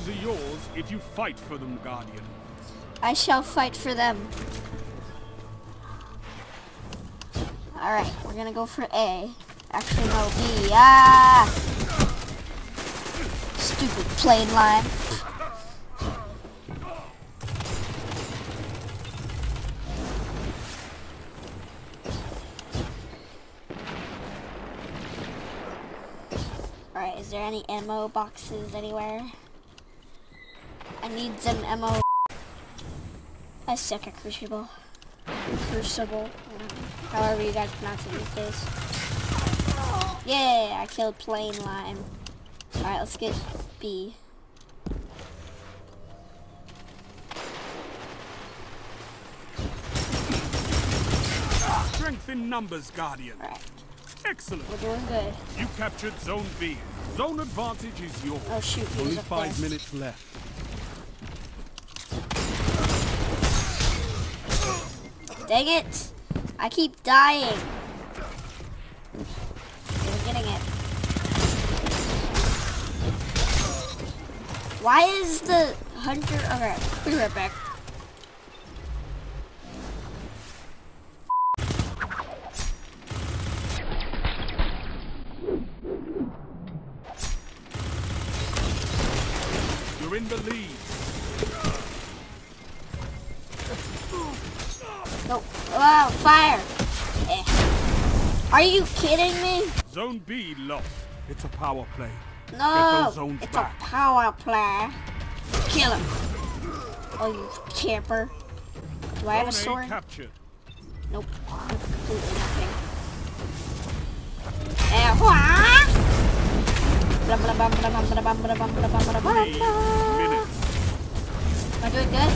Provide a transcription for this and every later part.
zones are yours if you fight for them, Guardian. I shall fight for them. Alright, we're gonna go for A. Actually, no, B. Ah! Stupid plane line. Alright, is there any ammo boxes anywhere? I need some ammo. I suck at Crucible. Crucible. However you guys pronounce it these days. Yeah, I killed Plane Lime. Alright, let's get B. Strength in numbers, Guardian. Alright. Excellent. We're doing good. You captured Zone B. Zone advantage is yours. Oh shoot, he Only was up 5 there. minutes left. Dang it! I keep dying. We're getting it. Why is the hunter? Okay, be right back. You're in the lead. No. Wow, fire! Eh. Are you kidding me? Zone B lost. It's a power play. Get No, those zones it's back. a power play. Kill him. Oh, you camper. Do I have a Zone A sword? captured. Nope. Completely nothing. Wah! Blah, blah, blah, blah, blah, blah, blah, blah, blah, blah, blah, blah, 3 blah. minutes. Am I doing good?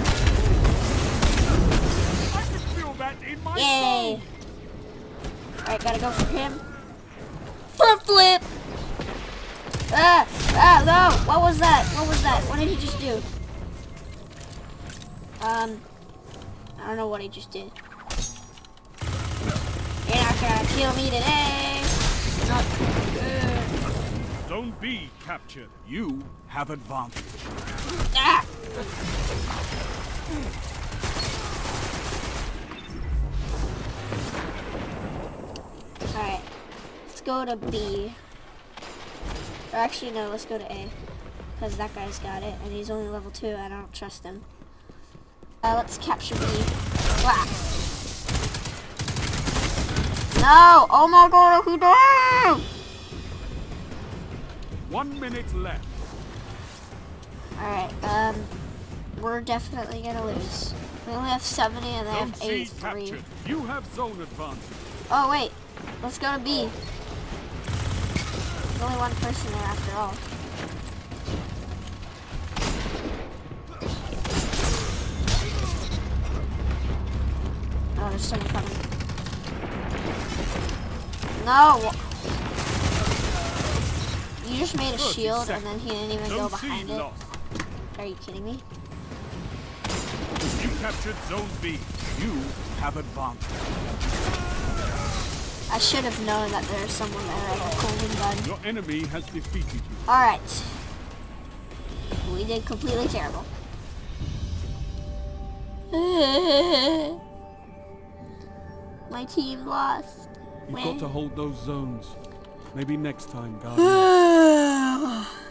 I can feel that in my Yay! soul. Alright, gotta go for him. Front flip! Ah, no! What was that? What was that? What did he just do? I don't know what he just did. You're not gonna kill me today! Not good. Zone B captured. You have advantage. Ah! Alright, let's go to B. Or actually, no, let's go to A. Because that guy's got it, and he's only level 2, I don't trust him. Let's capture B. Wow. No! Oh my god, who died? 1 minute left. Alright, we're definitely gonna lose. We only have 70 and they Zone have C 83. captured. You have zone advantage. Oh wait, let's go to B. There's only one person there after all. Oh, there's someone coming. No! You just made a 30 shield and then he didn't even go Zone C behind it. lost. Are you kidding me? You captured Zone B. You have advantage. I should have known that there's someone there at a golden gun. Your enemy has defeated you. Alright. We did completely terrible. My team lost. You've got to hold those zones. Maybe next time, Guardian.